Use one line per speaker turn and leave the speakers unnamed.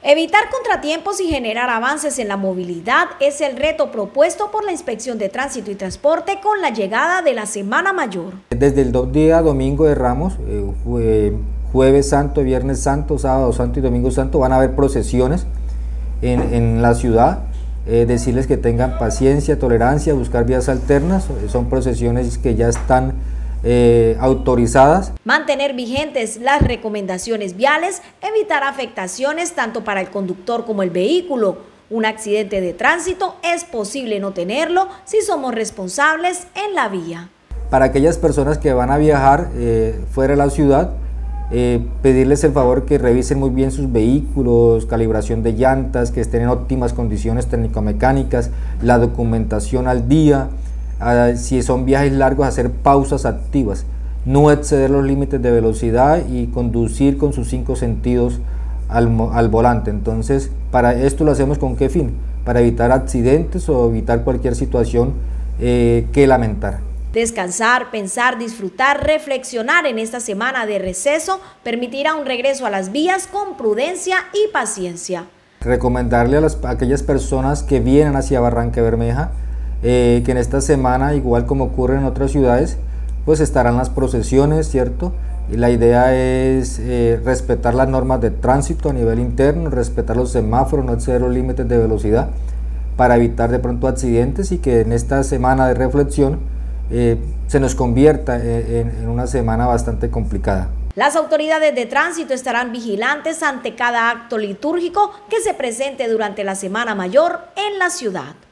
Evitar contratiempos y generar avances en la movilidad es el reto propuesto por la Inspección de Tránsito y Transporte con la llegada de la Semana Mayor.
Desde el día domingo de Ramos, Jueves Santo, Viernes Santo, Sábado Santo y Domingo Santo van a haber procesiones en la ciudad. Decirles que tengan paciencia, tolerancia, buscar vías alternas. Son procesiones que ya están autorizadas.
Mantener vigentes las recomendaciones viales, evitar afectaciones tanto para el conductor como el vehículo. Un accidente de tránsito es posible no tenerlo si somos responsables en la vía.
Para aquellas personas que van a viajar fuera de la ciudad, pedirles el favor que revisen muy bien sus vehículos, calibración de llantas, que estén en óptimas condiciones técnico-mecánicas, la documentación al día. Si son viajes largos, hacer pausas activas, no exceder los límites de velocidad y conducir con sus 5 sentidos al volante. Entonces, para esto lo hacemos ¿con qué fin? Para evitar accidentes o evitar cualquier situación que lamentar.
Descansar, pensar, disfrutar, reflexionar en esta semana de receso permitirá un regreso a las vías con prudencia y paciencia.
Recomendarle a aquellas personas que vienen hacia Barrancabermeja que en esta semana, igual como ocurre en otras ciudades, pues estarán las procesiones, ¿cierto? Y la idea es respetar las normas de tránsito a nivel interno, respetar los semáforos, no exceder los límites de velocidad para evitar de pronto accidentes y que en esta semana de reflexión se nos convierta en una semana bastante complicada.
Las autoridades de tránsito estarán vigilantes ante cada acto litúrgico que se presente durante la Semana Mayor en la ciudad.